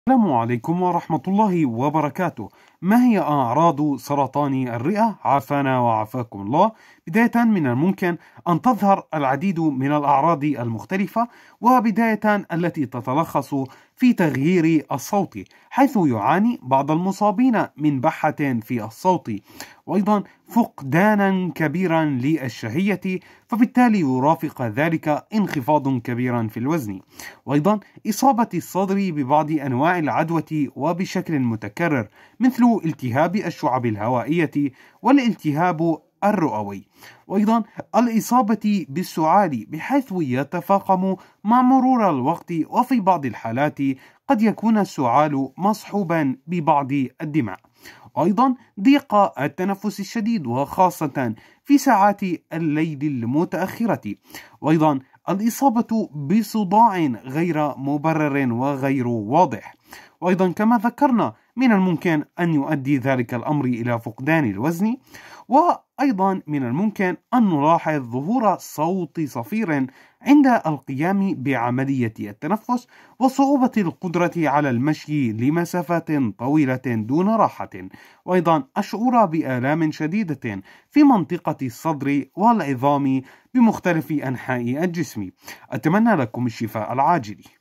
السلام عليكم ورحمة الله وبركاته. ما هي أعراض سرطان الرئة؟ عافانا وعافاكم الله. بداية من الممكن أن تظهر العديد من الأعراض المختلفة، وبداية التي تتلخص في تغيير الصوت، حيث يعاني بعض المصابين من بحة في الصوت، وأيضا فقدانا كبيرا للشهية، فبالتالي يرافق ذلك انخفاض كبيرا في الوزن، وأيضا إصابة الصدر ببعض أنواع العدوى وبشكل متكرر، مثل التهاب الشعب الهوائية والالتهاب الرئوي، وأيضا الإصابة بالسعال بحيث يتفاقم مع مرور الوقت، وفي بعض الحالات قد يكون السعال مصحوبا ببعض الدماء، وأيضا ضيق التنفس الشديد وخاصة في ساعات الليل المتأخرة، وأيضا الإصابة بصداع غير مبرر وغير واضح، وأيضا كما ذكرنا من الممكن أن يؤدي ذلك الأمر إلى فقدان الوزن، وأيضا من الممكن أن نلاحظ ظهور صوت صفير عند القيام بعملية التنفس، وصعوبة القدرة على المشي لمسافات طويلة دون راحة، وأيضا الشعور بآلام شديدة في منطقة الصدر والعظام بمختلف أنحاء الجسم. أتمنى لكم الشفاء العاجل.